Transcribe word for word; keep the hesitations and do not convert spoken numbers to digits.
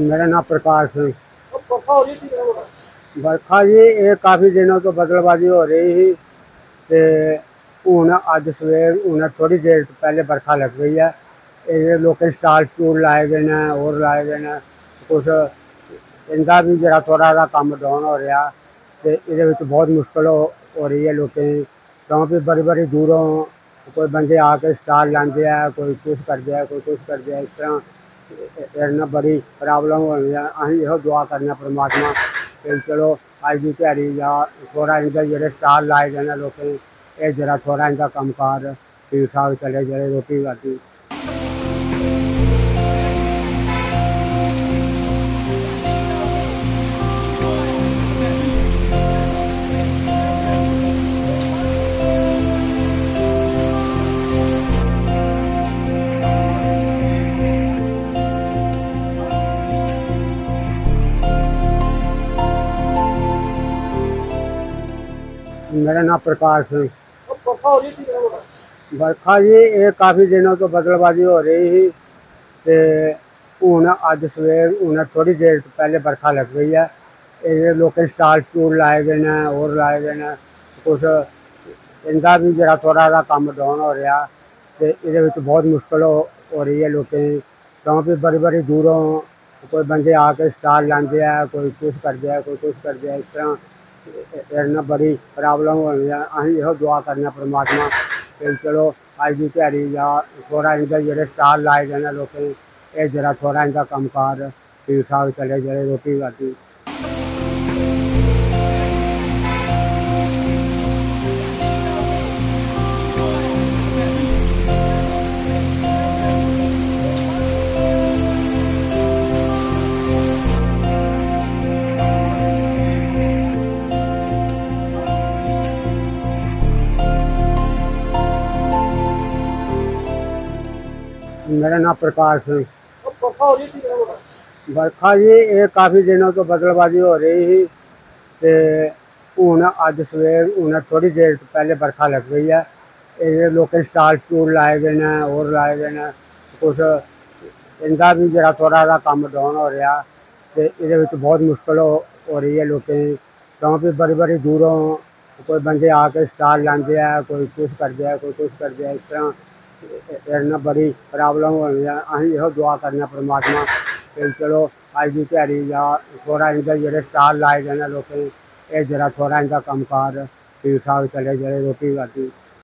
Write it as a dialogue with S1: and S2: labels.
S1: मेरा नाम प्रकाश सिंह। बरखा जी ये काफ़ी दिनों तो बदलबाजी हो रही थी ते हूँ अज सवेर हूँ थोड़ी देर पहले बरखा लग गई है। ये लोकें स्टाल स्टूल लाए गए हैं और लाए गए हैं कुछ इनका भी जरा थोड़ा सा कम डाउन हो रहा तो ये बहुत मुश्किल हो, हो रही है लोकें क्योंकि बड़ी बड़ी दूरों कोई बंदे आके स्टाल लाते हैं, कोई कुछ कर दिया कोई कुछ कर दिया। इस तरह इन्ना बड़ी प्रॉब्लम हो रही है। अं यो दुआ करने परमात्मा कि चलो अज की ध्याड़ी या थोड़ा इनके जो स्टाल लाए गए हैं लोकें ये जरा थोड़ा इनका कम कार ठीक ठाक चले जे रोटी राटी। मेरा नाम प्रकाश सिंह। बरखा जी ये काफ़ी दिनों तो बदलबाजी हो रही थी तो हूँ अज सवेर हूँ थोड़ी देर पहले बरखा लग गई है। ये लोकें स्टाल स्टूल लाए गए हैं और लाए गए हैं कुछ इनका भी जरा थोड़ा सा कम डाउन हो रहा तो ये बहुत मुश्किल हो, हो रही है लोकें क्योंकि बड़ी बड़ी दूरों कोई बंदे आके स्टाल लाते हैं, कोई कुछ कर दिया कोई कुछ कर दिया। इस तरह इन्ना बड़ी प्रॉब्लम हो रही है। अं यो दुआ करने परमात्मा कि चलो अज की ध्याड़ी या थोड़ा इनके जो स्टाल लाए गए हैं लोकें ये जरा थोड़ा इनका कम कार ठीक ठाक चले जे रोटी राटी। मेरा नाम प्रकाश सिंह। बरखा जी ये काफ़ी दिनों तो बदलबाजी हो रही थी तो हूँ अज सवेर हूँ थोड़ी देर पहले बरखा लग गई है। ये लोकें स्टाल स्टूल लाए गए हैं और लाए गए हैं कुछ इनका भी जरा थोड़ा सा कम डाउन हो रहा तो ये बहुत मुश्किल हो, हो रही है लोकें क्योंकि बड़ी बड़ी दूरों कोई बंदे आके स्टाल लाते हैं, कोई कुछ कर दिया कोई कुछ कर दिया। इस तरह इन्ना बड़ी प्रॉब्लम हो रही है। अं यो दुआ करने परमात्मा कि चलो अज की ध्याड़ी या थोड़ा इनके जो स्टाल लाए गए हैं लोकें ये जरा थोड़ा इनका कम कार ठीक ठाक चले जे रोटी राटी।